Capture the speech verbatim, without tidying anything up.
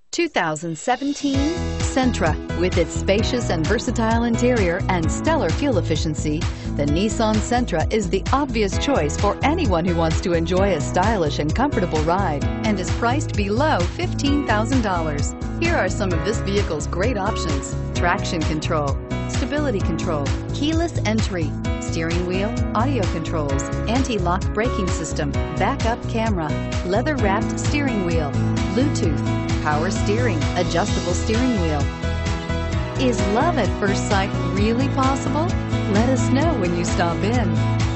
two thousand seventeen Sentra. With its spacious and versatile interior and stellar fuel efficiency, the Nissan Sentra is the obvious choice for anyone who wants to enjoy a stylish and comfortable ride and is priced below fifteen thousand dollars. Here are some of this vehicle's great options: traction control, stability control, keyless entry, steering wheel audio controls, anti-lock braking system, backup camera, leather-wrapped steering wheel, Bluetooth, power steering, adjustable steering wheel. Is love at first sight really possible? Let us know when you stop in.